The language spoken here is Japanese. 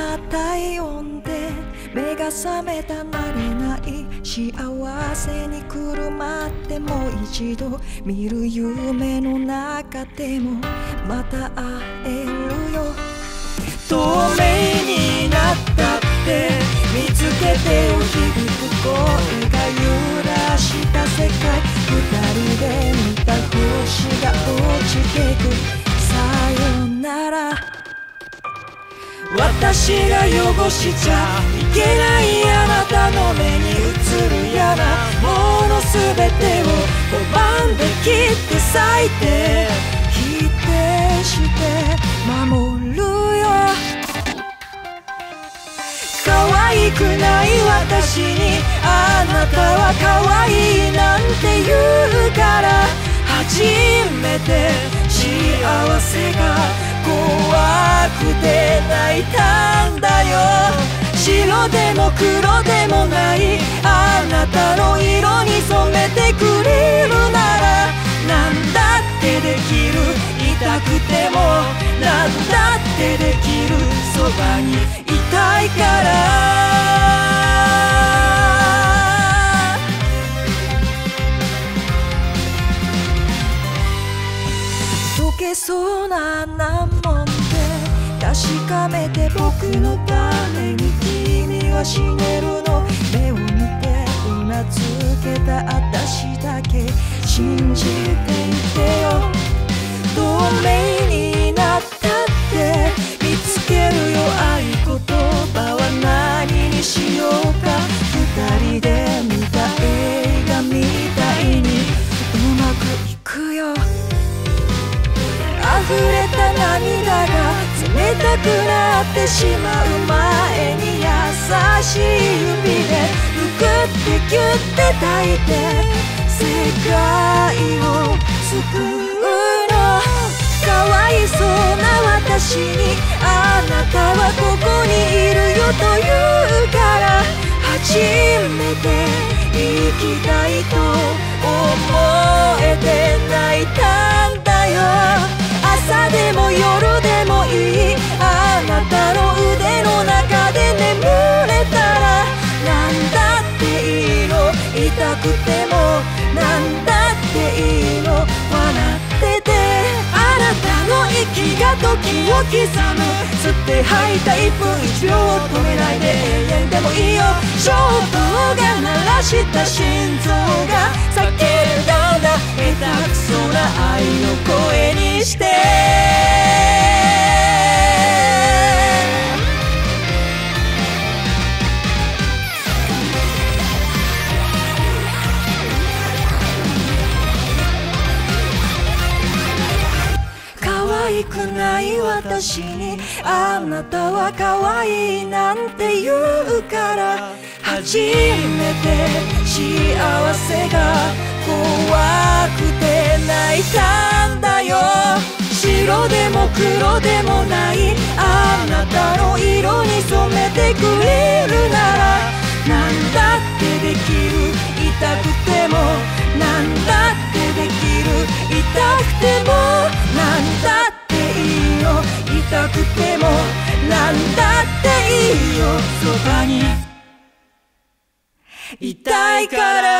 体温で目が覚めた慣れない幸せにくるまってもう一度見る夢の中でもまた会えるよ。透明になったって見つけてよ、響く声が揺らした世界。二人で見た星が落ちてく、さよなら。私が汚しちゃいけないあなたの目に映る嫌なものすべてを拒んで切って裂いて否定して守るよ。可愛くない私にあなたは可愛いなんて言うから、初めて幸せが怖くて泣いたんだよ。白でも黒でもないあなたの色に染めてくれるなら、なんだってできる、痛くてもなんだってできる、そばにいたいから。溶けそうな難問で確かめて僕のために君は死ねるの。目を見てうなずけた私だけ信じていてよ。透明になったって見つけるよ、合言葉は何にしようか。二人で見た映画みたいにうまくいくよ。溢れた涙が冷たくなってしまう前に優しい指でぬくってギュッて抱いて世界を救うの。かわいそうな私にあなたはここにいるよと言うから、初めて生きたいと思えて泣いたんだよ。朝でも夜でもいいあなたの腕の中で眠れたら、なんだっていいの、痛くてもなんだっていいの。笑っててあなたの息が時を刻む、吸って吐いた1分1秒を止めないで永遠でもいいよ。衝動が鳴らした心臓が叫んだんだ、下手くそな愛の声にして。可愛くない私にあなたは可愛いなんて言うから、初めて幸せが怖くて泣いたんだよ。白でも黒でもないあなたの色に染めてくれるなら、なんだってできる、痛くてもなんだってできる、痛くてもなんだっていいよ、痛くてもなんだっていいよ、そばにいたいから。